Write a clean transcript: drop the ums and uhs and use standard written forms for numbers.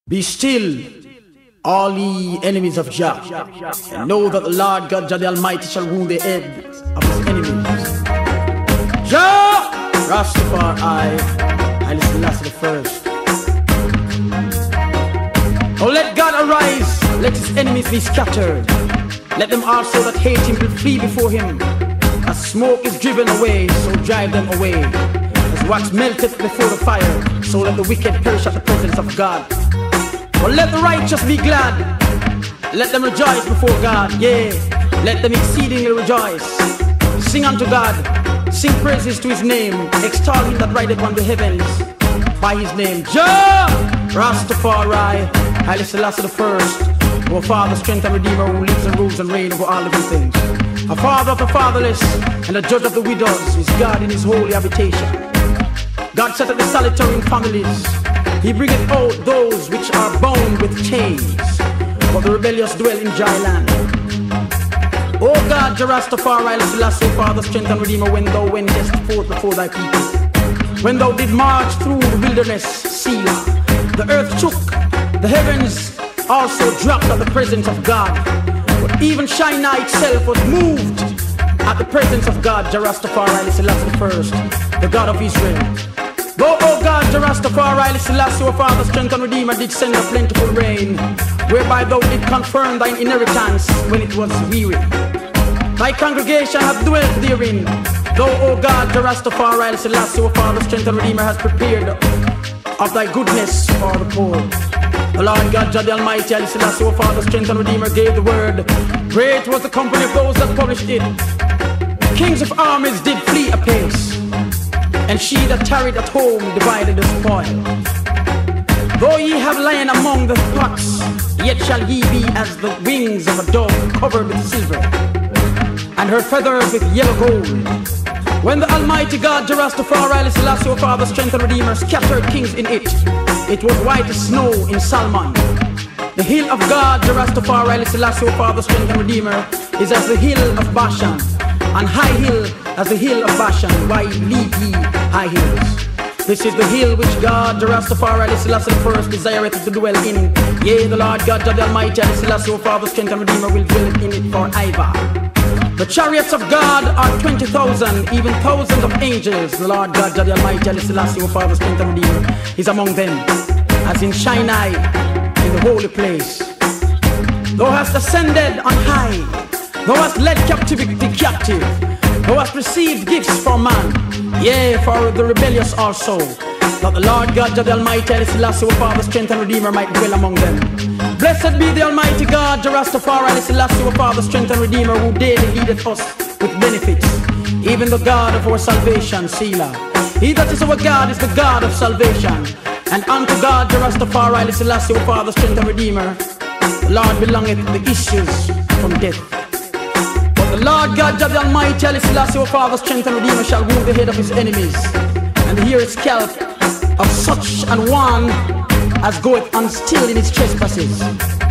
Be still, all ye enemies of Jah, and know that the Lord God Jah the Almighty shall rule the head of his enemies. Jah, Rastafari, Haile Selassie the First. Oh, let God arise, let his enemies be scattered. Let them also that hate him will flee before him. As smoke is driven away, so drive them away. As wax melteth before the fire, so let the wicked perish at the presence of God. But let the righteous be glad, let them rejoice before God, yea, let them exceedingly rejoice. Sing unto God, sing praises to his name, extol him that rideth on the heavens by his name. Jah, Rastafari, Haile Selassie the First, our Father, strength and Redeemer, who lives and rules and reigns over all living things. A Father of the fatherless and a judge of the widows is God in his holy habitation. God setteth the solitary in families. He bringeth out those which are bound with chains, but the rebellious dwell in dry land. O God, Jah Rastafari, Haile Selassie, Father, strength and Redeemer, when thou wentest forth before thy people, when thou did march through the wilderness, Selah, the earth shook, the heavens also dropped at the presence of God. But even Shinar itself was moved at the presence of God, Jah Rastafari, Haile Selassie the First, the God of Israel. Though, O God, Jah Rastafari, Haile Selassie, our Father, strength and Redeemer, did send a plentiful rain, whereby thou did confirm thine inheritance when it was weary. Thy congregation hath dwelt therein. Though, O God, Jah Rastafari, Haile Selassie, our Father, strength and Redeemer, has prepared of thy goodness for the poor. The Lord God, Jah the Almighty, Haile Selassie, our Father, strength and Redeemer, gave the word. Great was the company of those that published it. Kings of armies did flee apace, and she that tarried at home divided the spoil. Though ye have lain among the pots, yet shall ye be as the wings of a dove covered with silver, and her feathers with yellow gold. When the Almighty God, Jah Rastafari, Haile Selassie, our Father, strength and Redeemer, scattered kings in it, it was white as snow in Salmon. The hill of God, Jah Rastafari, Haile Selassie, our Father, strength and Redeemer, is as the hill of Bashan, and high hill as the hill of Bashan. Why leave ye high hills? This is the hill which God, Jah Rastafari, Haile Selassie the First, desireth to dwell in. Yea, the Lord God, Jah the Almighty, Haile Selassie, our Father, strength and Redeemer, will dwell in it forever. The chariots of God are 20,000, even thousands of angels. The Lord God, Jah the Almighty, Haile Selassie, our Father, strength and Redeemer, is among them, as in Shinar, in the holy place. Thou hast ascended on high, thou hast led captivity captive, thou hast received gifts for man, yea, for the rebellious also, that the Lord God, Jah the Almighty, Haile Selassie, our Father, strength and Redeemer, might dwell among them. Blessed be the Almighty God, Jah Rastafari, Haile Selassie, our Father, strength and Redeemer, who daily leadeth us with benefits, even the God of our salvation, Selah. He that is our God is the God of salvation, and unto God, Jah Rastafari, Haile Selassie, our Father, strength and Redeemer, the Lord belongeth the issues from death. But the Lord God, Jah the Almighty, Haile Selassie, our Father, strength and Redeemer, shall rule the head of his enemies, and the hair scalp of such an one as goeth unstill in his trespasses.